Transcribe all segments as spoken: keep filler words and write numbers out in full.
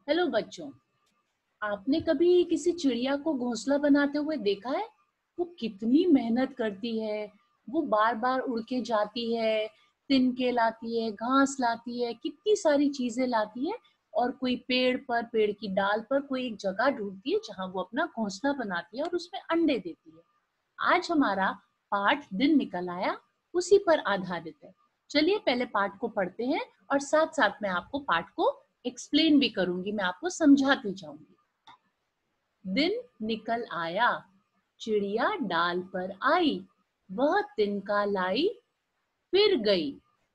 Hello बच्चों, आपने कभी किसी चिड़िया को घोंसला बनाते हुए देखा है? वो कितनी मेहनत करती है। वो बार बार उड़ के जाती है, तिनके लाती है, घास लाती है, कितनी सारी चीजें लाती है और कोई पेड़ पर, पेड़ की डाल पर कोई एक जगह ढूंढती है जहां वो अपना घोंसला बनाती है और उसमें अंडे देती है। आज हमारा पाठ दिन निकल आया उसी पर आधारित है। चलिए पहले पाठ को पढ़ते हैं और साथ साथ मैं आपको पाठ को एक्सप्लेन भी करूंगी, मैं आपको समझाती जाऊंगी। दिन निकल आया, चिड़िया डाल पर आई, वह तिनका लाई, फिर गई।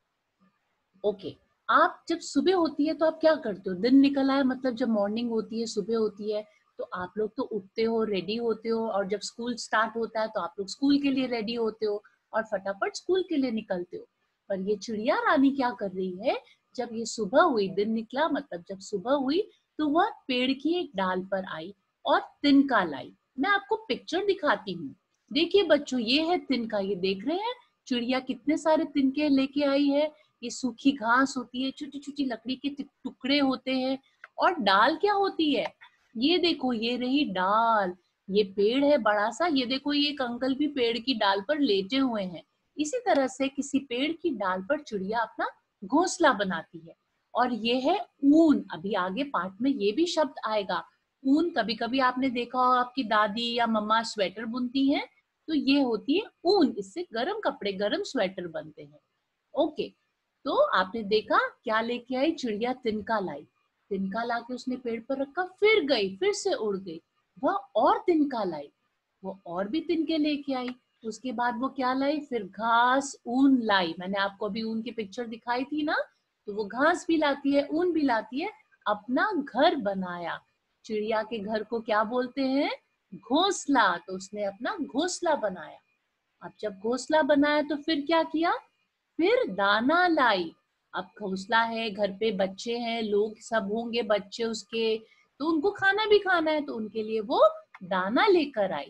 ओके, आप जब सुबह होती है तो आप क्या करते हो? दिन निकल आया मतलब जब मॉर्निंग होती है, सुबह होती है, तो आप लोग तो उठते हो, रेडी होते हो और जब स्कूल स्टार्ट होता है तो आप लोग स्कूल के लिए रेडी होते हो और फटाफट स्कूल के लिए निकलते हो। पर ये चिड़िया रानी क्या कर रही है? जब ये सुबह हुई, दिन निकला मतलब जब सुबह हुई, तो वह पेड़ की एक डाल पर आई और तिनका लाई। मैं आपको पिक्चर दिखाती हूँ। देखिए बच्चों, ये है तिनका, ये देख रहे हैं चिड़िया कितने सारे तिनके लेके आई है। ये सूखी घास होती है, छोटी छोटी लकड़ी के टुकड़े होते हैं। और डाल क्या होती है? ये देखो, ये रही डाल। ये पेड़ है बड़ा सा, ये देखो ये एक अंकल भी पेड़ की डाल पर लेटे हुए हैं। इसी तरह से किसी पेड़ की डाल पर चिड़िया अपना घोंसला बनाती है। और ये है ऊन। अभी आगे पाठ में ये भी शब्द आएगा, ऊन। कभी कभी आपने देखा हो आपकी दादी या मम्मा स्वेटर बुनती हैं, तो ये होती है ऊन। इससे गर्म कपड़े, गर्म स्वेटर बनते हैं। ओके, तो आपने देखा क्या लेके आई चिड़िया? तिनका लाई। तिनका लाके उसने पेड़ पर रखा, फिर गई, फिर से उड़ गई। वह और तिनका लाई, वो और भी तिनके लेके आई। उसके बाद वो क्या लाई? फिर घास, ऊन लाई। मैंने आपको अभी ऊन की पिक्चर दिखाई थी ना, तो वो घास भी लाती है, ऊन भी लाती है। अपना घर बनाया। चिड़िया के घर को क्या बोलते हैं? घोंसला। तो उसने अपना घोंसला बनाया। अब जब घोंसला बनाया तो फिर क्या किया? फिर दाना लाई। अब घोंसला है, घर पे बच्चे हैं, लोग सब होंगे बच्चे उसके, तो उनको खाना भी खाना है, तो उनके लिए वो दाना लेकर आई।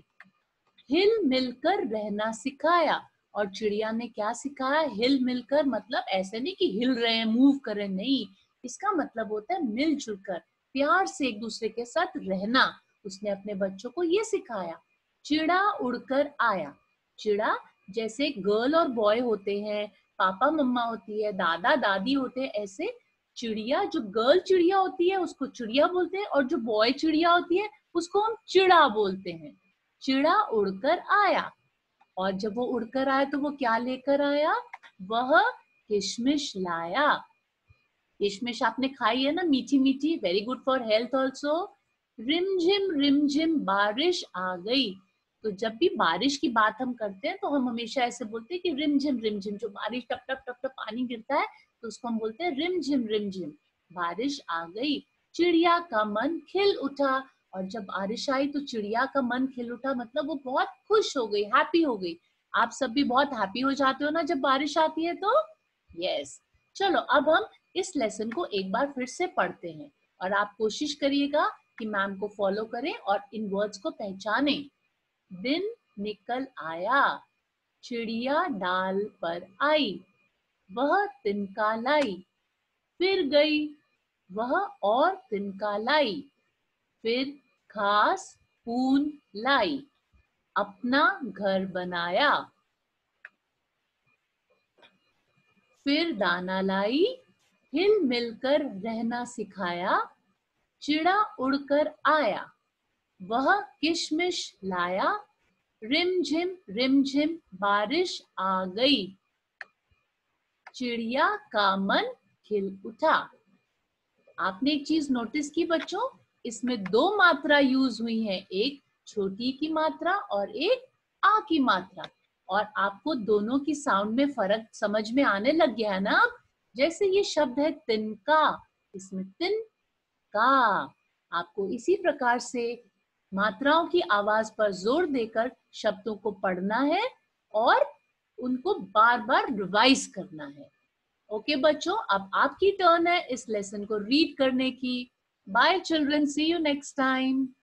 हिल मिलकर रहना सिखाया। और चिड़िया ने क्या सिखाया? हिल मिलकर, मतलब ऐसे नहीं कि हिल रहे हैं, मूव कर रहे हैं, नहीं। इसका मतलब होता है मिलजुल कर, प्यार से एक दूसरे के साथ रहना। उसने अपने बच्चों को ये सिखाया। चिड़ा उड़कर आया। चिड़ा जैसे गर्ल और बॉय होते हैं, पापा मम्मा होती है, दादा दादी होते हैं, ऐसे चिड़िया, जो गर्ल चिड़िया होती है उसको चिड़िया बोलते हैं और जो बॉय चिड़िया होती है उसको हम चिड़ा बोलते हैं। चिड़ा उड़कर आया। और जब वो उड़कर आया तो वो क्या लेकर आया? वह किशमिश लाया। किशमिश आपने खाई है ना, मीठी मीठी, very good for health also. रिमझिम रिमझिम बारिश आ गई। तो जब भी बारिश की बात हम करते हैं तो हम हमेशा ऐसे बोलते हैं कि रिमझिम रिमझिम, जो बारिश टप टप टप टप पानी गिरता है तो उसको हम बोलते हैं रिमझिम रिमझिम। बारिश आ गई, चिड़िया का मन खिल उठा। और जब बारिश आई तो चिड़िया का मन खिल उठा, मतलब वो बहुत खुश हो गई, हैप्पी हो गई। आप सब भी बहुत हैप्पी हो जाते हो ना जब बारिश आती है तो? यस। चलो अब हम इस लेसन को एक बार फिर से पढ़ते हैं और आप कोशिश करिएगा कि मैम को फॉलो करें और इन वर्ड्स को पहचानें। दिन निकल आया, चिड़िया डाल पर आई, वह तिनका लाई, फिर गई, वह और तिनका लाई, फिर घास, ऊन लाई, अपना घर बनाया, फिर दाना लाई, हिल मिलकर रहना सिखाया, चिड़ा उड़कर आया, वह किशमिश लाया, रिमझिम रिमझिम बारिश आ गई, चिड़िया का मन खिल उठा। आपने एक चीज नोटिस की बच्चों, इसमें दो मात्रा यूज हुई है, एक छोटी की मात्रा और एक आ की मात्रा। और आपको दोनों की साउंड में फर्क समझ में आने लग गया है ना? जैसे ये शब्द है तिनका, इसमें तिन का। आपको इसी प्रकार से मात्राओं की आवाज पर जोर देकर शब्दों को पढ़ना है और उनको बार बार रिवाइज करना है। ओके बच्चों, अब आपकी टर्न है इस लेसन को रीड करने की। Bye children, see you next time.